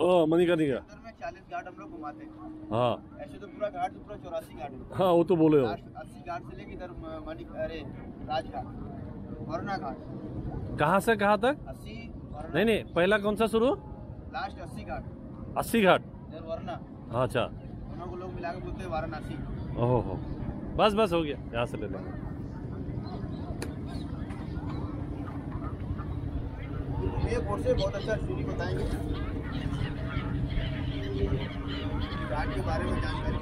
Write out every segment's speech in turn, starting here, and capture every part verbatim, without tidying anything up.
ओ मणिकर्णिका में चालीस घाट हम लोग घुमाते हैं। हाँ ऐसे तो पूरा घाट तो पूरा चौरासी घाट है। हाँ वो तो बोले हो। अस्सी घाट से लेके इधर मणि अरे राजघाट वरना घाट। कहाँ से कहाँ तक? अस्सी। नहीं नहीं पहला कौन सा शुरू? लास्ट अस्सी घाट। अस्सी घाट इधर वरना। अच्छा दोनों को लोग मिला के बोलते हैं वाराणसी। ओहो हो बस बस हो गया यहाँ से ले लेंगे। ये बोर्ड से बहुत अच्छा स्टोरी बताएंगे घाट के बारे में जानकारी।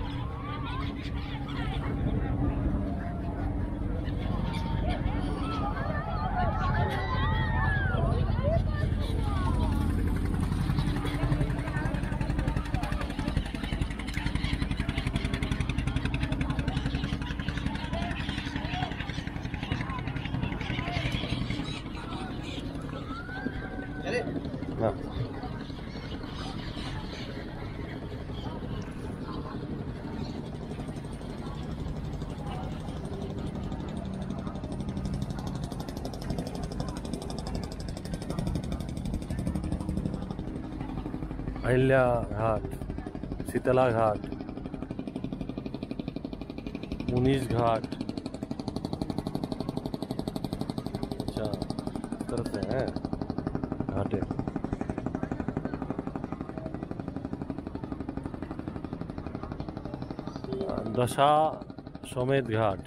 हाँ अहिल्या घाट, शीतला घाट, मुनीश घाट। अच्छा इस तरह से हैं घाटे। दशा समेत घाट,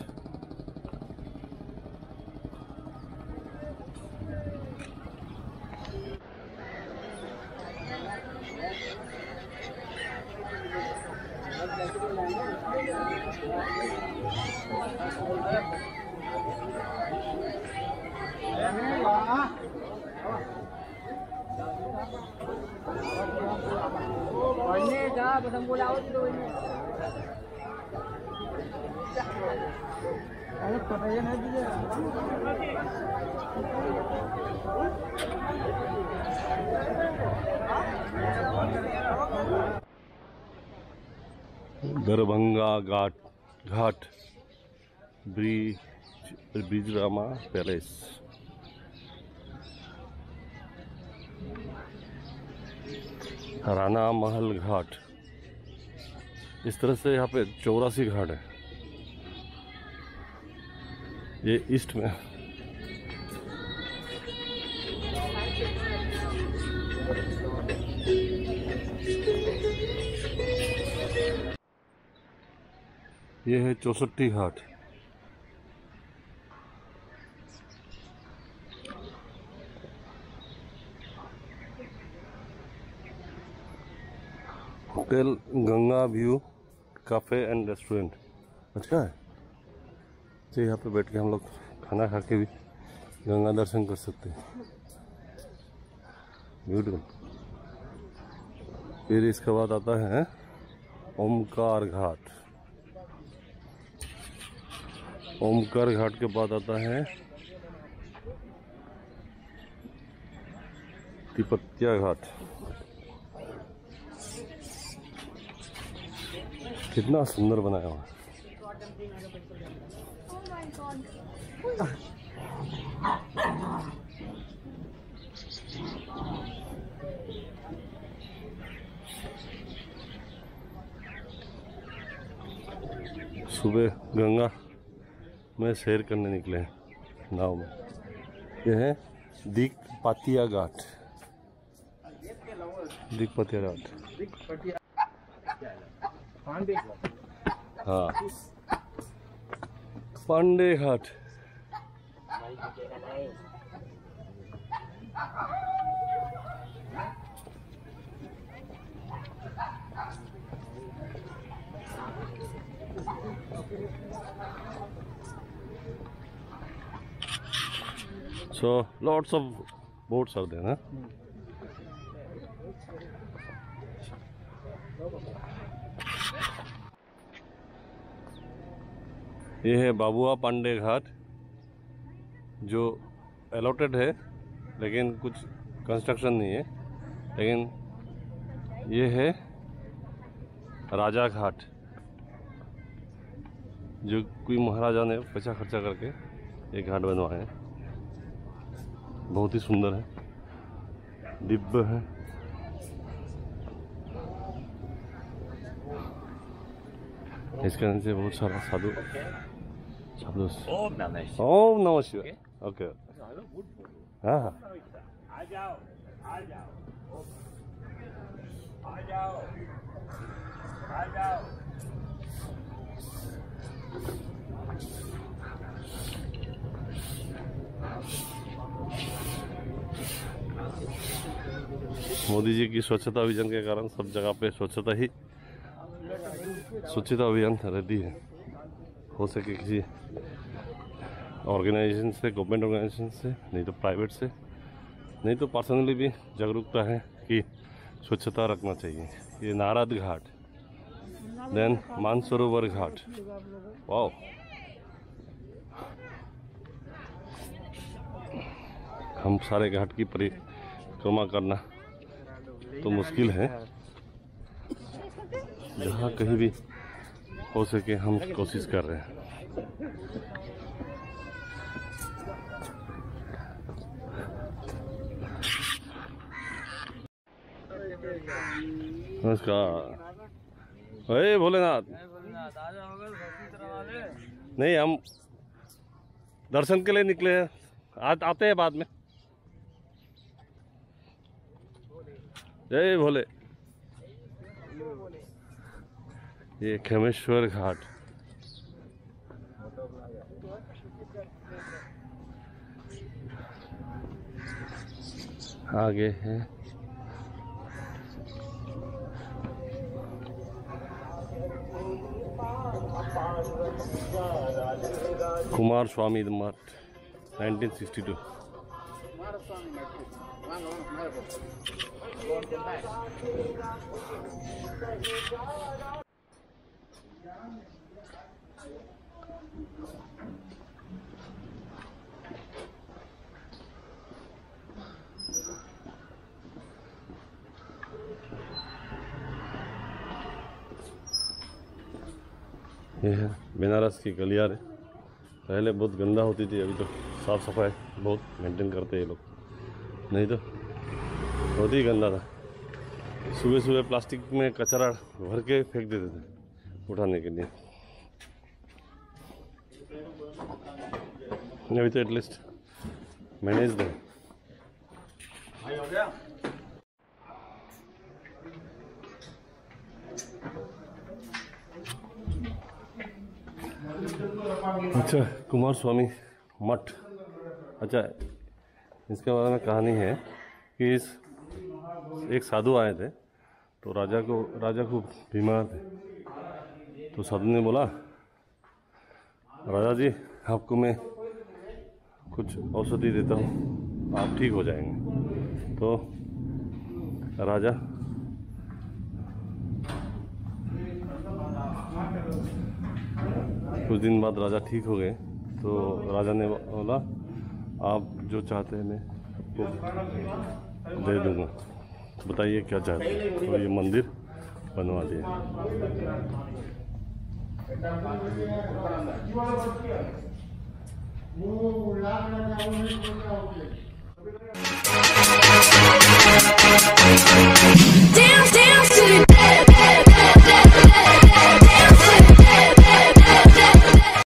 दरभंगा घाट घाट, ब्रिज ब्रिजरामा पैलेस, राणा महल घाट। इस तरह से यहाँ पे चौरासी घाट है। ये ईस्ट में ये है चौसठी घाट। Hotel Ganga view cafe and restaurant. अच्छा है तो यहाँ पे बैठ के हम लोग खाना खा के भी गंगा दर्शन कर सकते हैं। ब्यूटीफुल। फिर इसके बाद आता है ओमकार घाट। ओमकार घाट के बाद आता है तिपत्या घाट। कितना सुंदर बनाया हुआ है। सुबह गंगा में सैर करने निकले हैं नाव में। यह है दिकपातिया घाट। दिकपातिया घाट हाँ पांडे घाट। So lots of boats are there, huh? ये है बाबुआ पांडे घाट जो अलॉटेड है लेकिन कुछ कंस्ट्रक्शन नहीं है। लेकिन ये है राजा घाट जो कोई महाराजा ने पैसा खर्चा करके ये घाट बनवाए हैं। बहुत ही सुंदर है, दिव्य है। इसके नीचे बहुत सारा साधु साधु। ओम नमः शिवाय। ओम नमः शिवाय। ओके हाँ हाँ आ जाओ आ जाओ आ जाओ आ जाओ। मोदी जी की स्वच्छता अभियान के कारण सब जगह पे स्वच्छता ही स्वच्छता अभियान रहती है। हो सके किसी ऑर्गेनाइजेशन से, गवर्नमेंट ऑर्गेनाइजेशन से, नहीं तो प्राइवेट से, नहीं तो पर्सनली भी जागरूकता है कि स्वच्छता रखना चाहिए। ये नारद घाट, देन मानसरोवर घाट। वाओ, हम सारे घाट की परिक्रमा करना तो मुश्किल है, जहाँ कहीं भी हो सके हम कोशिश कर रहे हैं। नमस्कार। अरे भोलेनाथ, नहीं हम दर्शन के लिए निकले हैं, आज आते हैं बाद में। जय भोले। ये खेमेश्वर घाट, आगे है कुमार स्वामी मठ, नाइनटीन सिक्सटी टू। ये है बनारस की गलियारे। पहले बहुत गंदा होती थी, अभी तो साफ सफाई बहुत मेंटेन करते हैं ये लोग, नहीं तो बहुत ही गंदा था। सुबह सुबह प्लास्टिक में कचरा भर के फेंक देते थे उठाने के लिए। अभी तो एटलीस्ट मैनेज दे। अच्छा, कुमार स्वामी मठ। अच्छा, इसके बारे में कहानी है कि इस एक साधु आए थे, तो राजा को राजा खूब बीमार थे। तो साधु ने बोला, राजा जी आपको मैं कुछ औषधि देता हूँ, आप ठीक हो जाएंगे। तो राजा कुछ दिन बाद राजा ठीक हो गए। तो राजा ने बोला, आप जो चाहते हैं मैं आपको दे दूँगा, बताइए क्या चाहते हैं। तो ये मंदिर बनवा दिया।